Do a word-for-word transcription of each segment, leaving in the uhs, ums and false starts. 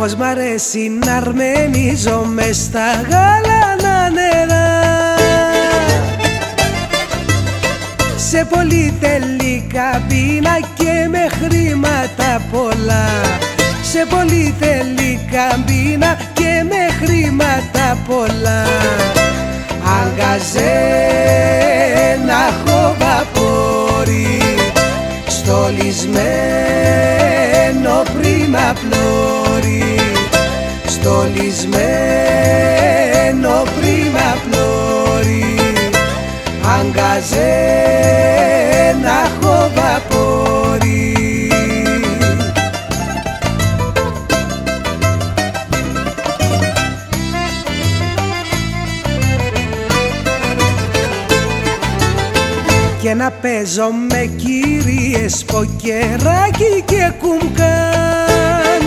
Πως μ' αρέσει να αρμενίζω μες στα γάλανα νερά, σε πολυτελή καμπίνα και με χρήματα πολλά, σε πολυτελή καμπίνα και με χρήματα πολλά. Αγκαζέ να έχω βαπόρι, στολισμένο πρίμα πλώρι, στολισμένο πρίμα πλώρι. Αγκαζέ να έχω βαπόρι. Και να παίζω με κυρίες ποκεράκι και κουμκάν,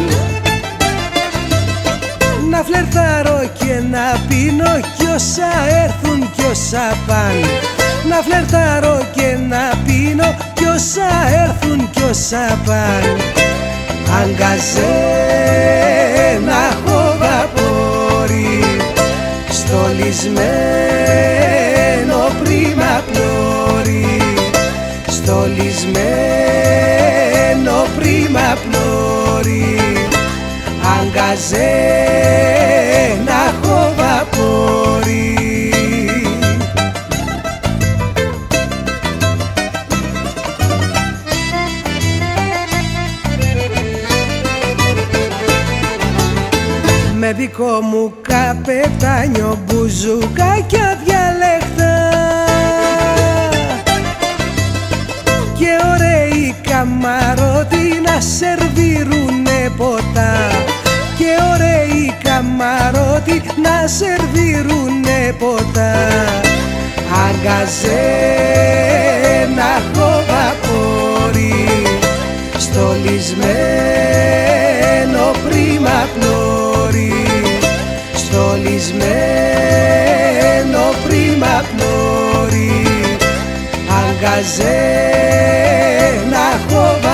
να φλερτάρω και να πίνω κι όσα έρθουν κι όσα παν, να φλερτάρω και να πίνω κι όσα έρθουν κι όσα παν. Αγκαζέ να έχω βαπόρι, στολισμένο πρίμα πλώρι, στολισμένο πρίμα πλώρι. Αγκαζέ να έχω βαπόρι. Με δικό μου καπετάνιο μπουζουκάκια διαλέχτα και ωραίοι καμαρότοι να σερβίρουνε ποτά, και ωραίοι καμαρότοι να σερβίρουνε ποτά. Αγκαζέ να έχω βαπόρι, στολισμένο πρίμα πλώρι, στολισμένο πρίμα πλώρι. Αγκαζέ να έχω